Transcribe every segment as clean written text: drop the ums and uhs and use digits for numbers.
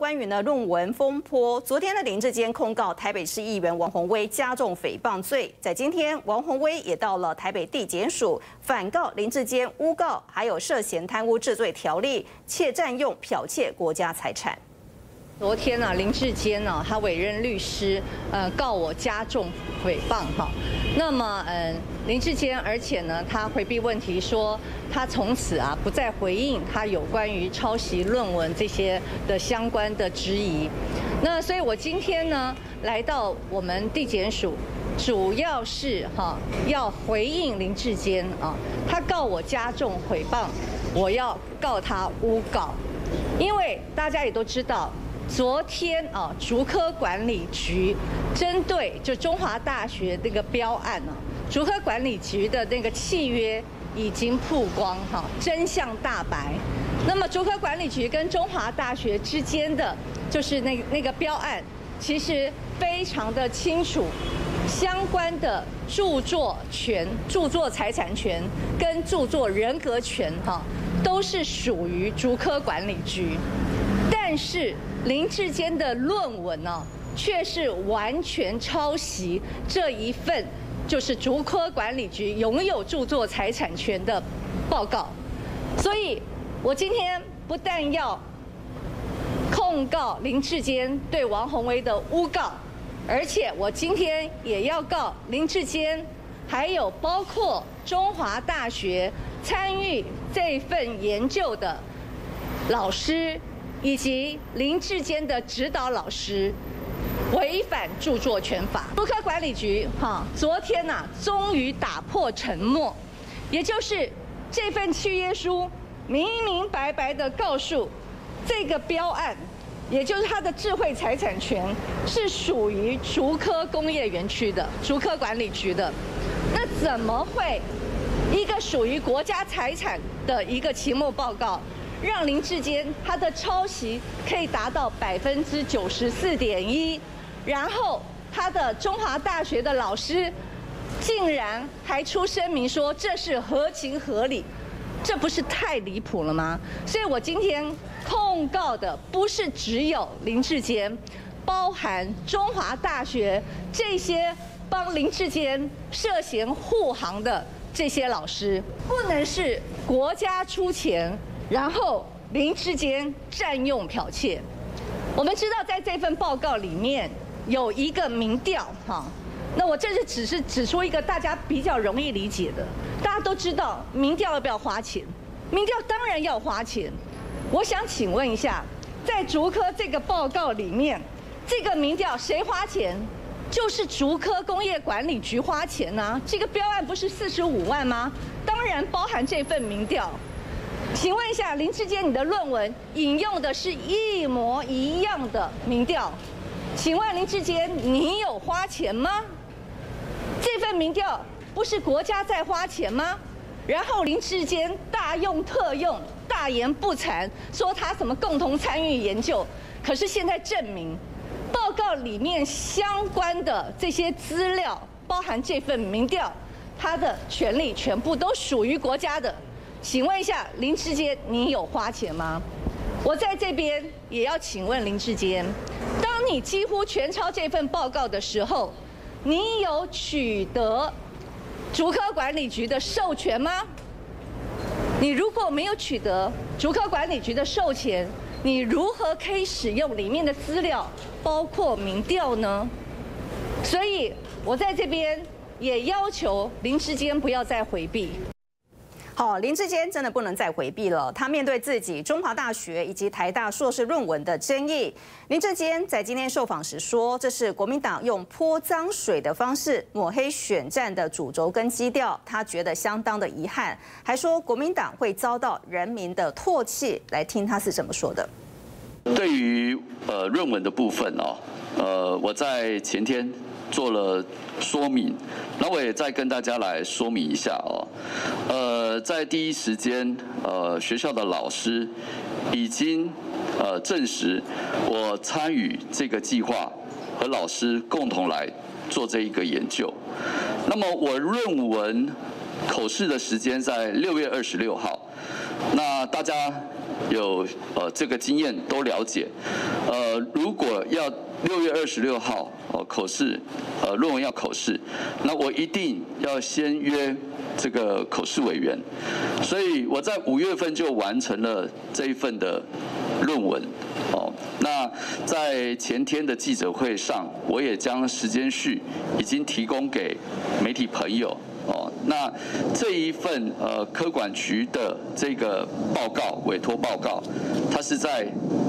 关于论文风波，昨天的林志坚控告台北市议员王宏威加重诽谤罪，在今天王宏威也到了台北地检署反告林志坚诬告，还有涉嫌贪污治罪条例，且占用剽窃国家财产。 昨天呢，林志坚呢，他委任律师，告我加重诽谤哈。那么，林志坚，而且呢，他回避问题说，他从此不再回应他有关于抄袭论文这些的相关的质疑。那所以我今天呢，来到我们地检署，主要是要回应林志坚他告我加重诽谤，我要告他诬告，因为大家也都知道。 昨天竹科管理局针对就中华大学那个标案竹科管理局的那个契约已经曝光真相大白。那么竹科管理局跟中华大学之间的就是那个标案，其实非常的清楚，相关的著作权、著作财产权跟著作人格权都是属于竹科管理局，但是。 林志坚的论文却是完全抄袭这一份就是竹科管理局拥有著作财产权的报告，所以我今天不但要控告林志坚对王宏威的诬告，而且我今天也要告林志坚，还有包括中华大学参与这份研究的老师。 以及林志坚的指导老师违反著作权法，竹科管理局昨天终于打破沉默，也就是这份契约书明明白白的告诉这个标案，也就是它的智慧财产权是属于竹科工业园区的竹科管理局的，那怎么会一个属于国家财产的一个期末报告？ 让林志坚他的抄袭可以达到94.1%，然后他的中华大学的老师竟然还出声明说这是合情合理，这不是太离谱了吗？所以我今天控告的不是只有林志坚，包含中华大学这些帮林志坚涉嫌护航的这些老师，不能是国家出钱。 然后林志坚占用剽窃，我们知道在这份报告里面有一个民调那我这是只是指出一个大家比较容易理解的，大家都知道民调要不要花钱？民调当然要花钱。我想请问一下，在竹科这个报告里面，这个民调谁花钱？就是竹科工业管理局花钱这个标案不是45万吗？当然包含这份民调。 请问一下，林志坚，你的论文引用的是一模一样的民调，请问林志坚，你有花钱吗？这份民调不是国家在花钱吗？然后林志坚大用特用，大言不惭，说他什么共同参与研究，可是现在证明，报告里面相关的这些资料，包含这份民调，他的权利全部都属于国家的。 请问一下，林志坚，你有花钱吗？我在这边也要请问林志坚，当你几乎全抄这份报告的时候，你有取得竹科管理局的授权吗？你如果没有取得竹科管理局的授权，你如何可以使用里面的资料，包括民调呢？所以我在这边也要求林志坚不要再回避。 好，林志坚真的不能再回避了。他面对自己中华大学以及台大硕士论文的争议，林志坚在今天受访时说，这是国民党用泼脏水的方式抹黑选战的主轴跟基调，他觉得相当的遗憾，还说国民党会遭到人民的唾弃。来听他是怎么说的。 对于论文的部分我在前天做了说明，那我也再跟大家来说明一下在第一时间，学校的老师已经证实我参与这个计划，和老师共同来做这一个研究。那么我论文口试的时间在6月26号， 那大家有这个经验都了解，如果要6月26号口试，论文要口试，那我一定要先约这个口试委员，所以我在5月份就完成了这一份的论文。那在前天的记者会上，我也将时间序已经提供给媒体朋友。那这一份科管局的这个报告委托报告，它是在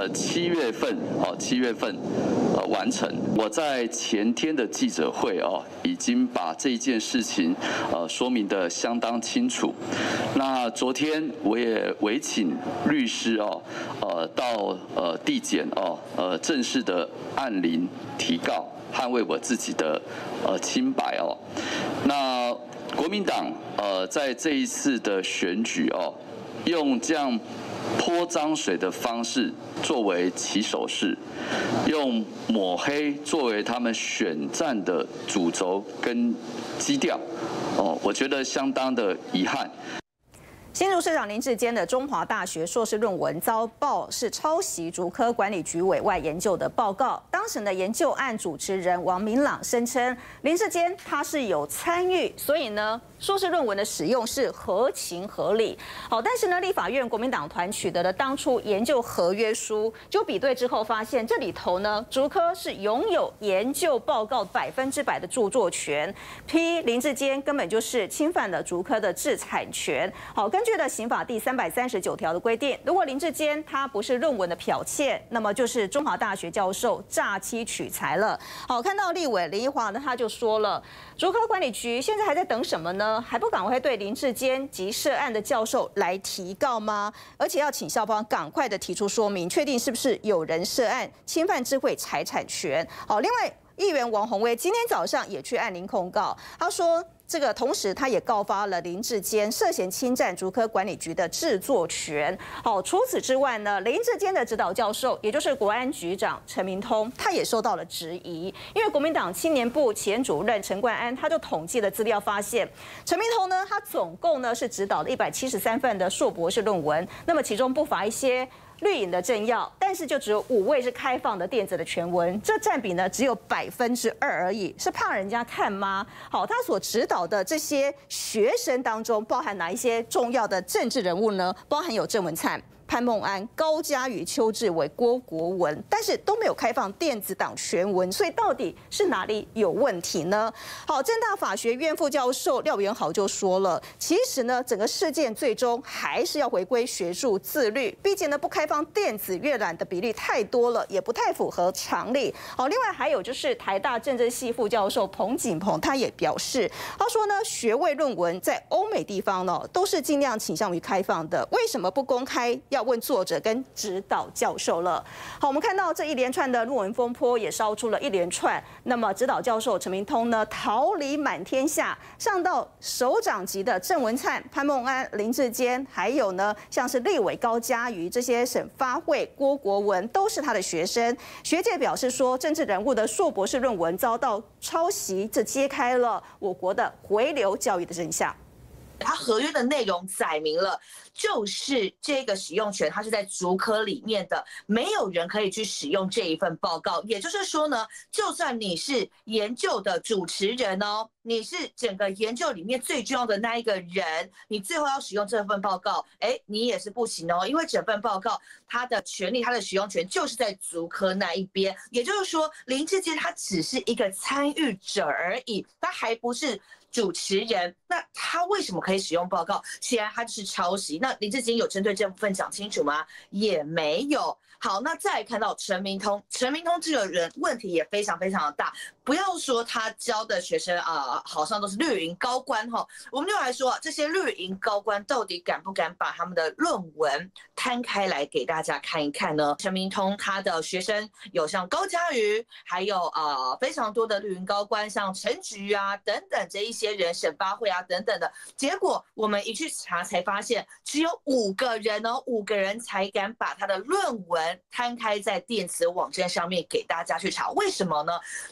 7月份完成。我在前天的记者会已经把这一件事情说明得相当清楚。那昨天我也委请律师到地检正式的按铃提告，捍卫我自己的清白那国民党在这一次的选举用这样泼脏水的方式作为起手式，用抹黑作为他们选战的主轴跟基调我觉得相当的遗憾。 新竹市长林志坚的中华大学硕士论文遭曝是抄袭竹科管理局委外研究的报告。当时的研究案主持人王明朗声称，林志坚他是有参与，所以呢，硕士论文的使用是合情合理。好，但是呢，立法院国民党团取得了当初研究合约书，就比对之后发现，这里头呢，竹科是拥有研究报告100%的著作权，批林志坚根本就是侵犯了竹科的智产权。好，根据的刑法第339条的规定，如果林志坚他不是论文的剽窃，那么就是中华大学教授诈欺取财了。好，看到立委林奕华呢，他就说了，竹科管理局现在还在等什么呢？还不赶快对林志坚及涉案的教授来提告吗？而且要请校方赶快的提出说明，确定是不是有人涉案侵犯智慧财产权。好，另外议员王宏威今天早上也去按铃控告，他说，这个同时，他也告发了林志坚涉嫌侵占竹科管理局的制作权。好，除此之外呢，林志坚的指导教授，也就是国安局长陈明通，他也受到了质疑。因为国民党青年部前主任陈冠安，他就统计了资料，发现陈明通呢，他总共呢是指导了173份的硕博士论文，那么其中不乏一些绿营的政要，但是就只有5位是开放的电子的全文，这占比呢只有2%而已，是怕人家看吗？好，他所指导的这些学生当中，包含哪一些重要的政治人物呢？包含有郑文灿、潘孟安、高嘉瑜、邱志伟、郭国文，但是都没有开放电子档全文，所以到底是哪里有问题呢？好，政大法学院副教授廖元豪就说了，其实呢，整个事件最终还是要回归学术自律，毕竟呢，不开放电子阅览的比例太多了，也不太符合常理。好，另外还有就是台大政治系副教授彭锦鹏，他也表示，他说呢，学位论文在欧美地方呢，都是尽量倾向于开放的，为什么不公开？要问作者跟指导教授了。好，我们看到这一连串的论文风波也烧出了一连串。那么指导教授陈明通呢，桃李满天下，上到首长级的郑文灿、潘孟安、林志坚，还有呢像是立委高嘉瑜这些省发会郭国文，都是他的学生。学界表示说，政治人物的硕博士论文遭到抄袭，这揭开了我国的回流教育的真相。 它合约的内容载明了，就是这个使用权它是在竹科里面的，没有人可以去使用这一份报告。也就是说呢，就算你是研究的主持人哦，你是整个研究里面最重要的那一个人，你最后要使用这份报告，你也是不行哦，因为整份报告它的权利、它的使用权就是在竹科那一边。也就是说，林志坚他只是一个参与者而已，他还不是主持人，那他为什么可以使用报告？显然他就是抄袭。那林志坚有针对这部分讲清楚吗？也没有。好，那再来看到陈明通，陈明通这个人问题也非常非常的大。不要说他教的学生好像都是绿营高官哈，我们就来说这些绿营高官到底敢不敢把他们的论文摊开来给大家看一看呢？陈明通他的学生有像高嘉瑜，还有非常多的绿营高官，像陈菊啊等等这一些人，省发会啊等等的。结果我们一去查才发现，只有5个人哦，5个人才敢把他的论文摊开在电子网站上面给大家去查。为什么呢？从林志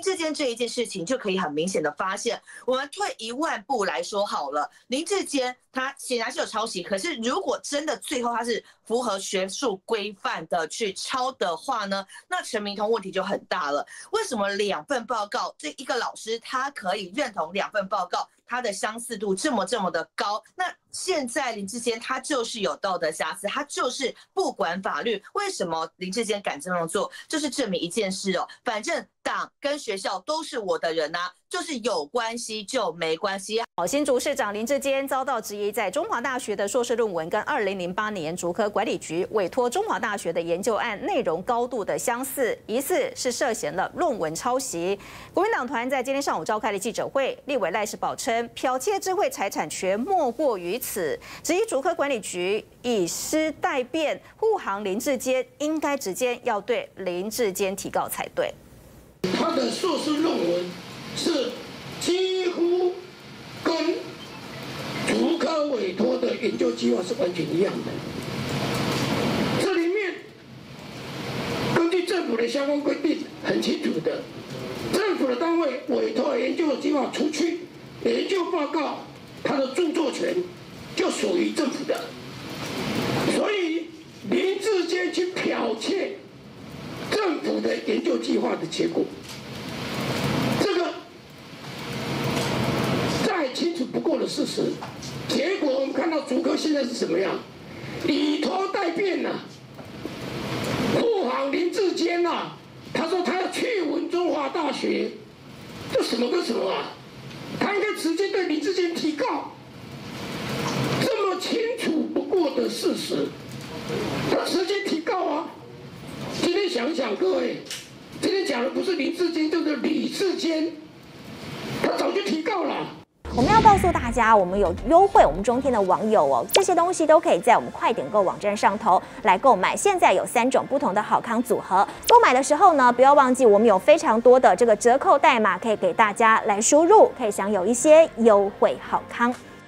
智坚这一件事情就可以很明显的发现，我们退1万步来说好了，林智坚他显然是有抄袭，可是如果真的最后他是符合学术规范的去抄的话呢，那陈明通问题就很大了。为什么2份报告，这一个老师他可以认同2份报告，它的相似度这么的高？那现在林智坚他就是有道德瑕疵，他就是不管法律。为什么林智坚敢这么做？就是证明一件事哦，反正党跟学校都是我的人啊，就是有关系就没关系。 新竹市长林智坚遭到质疑，在中华大学的硕士论文跟2008年竹科管理局委托中华大学的研究案内容高度的相似，疑似是涉嫌了论文抄袭。国民党团在今天上午召开了记者会，立委赖世宝称，剽窃智慧财产权莫过于此，质疑竹科管理局以失代辩护航林智坚，应该直接要对林智坚提告才对。 他的硕士论文是几乎跟竹科委托的研究计划是完全一样的。这里面根据政府的相关规定很清楚的，政府的单位委托研究计划出去，研究报告它的著作权就属于政府的，所以林智坚去剽窃政府的研究计划的结果，这个再清楚不过的事实。结果我们看到竹科现在是什么样，以拖代辩呐，护航林智坚呐，他说他要去文中华大学，这什么跟什么啊？他应该直接对林智坚提告，这么清楚不过的事实，他直接提告啊！今天想一想，各位，今天讲的不是林智坚，就是李智坚，他早就提告了。 我们要告诉大家，我们有优惠，我们中天的网友哦，这些东西都可以在我们快点购网站上头来购买。现在有3种不同的好康组合，购买的时候呢，不要忘记我们有非常多的这个折扣代码可以给大家来输入，可以享有一些优惠好康。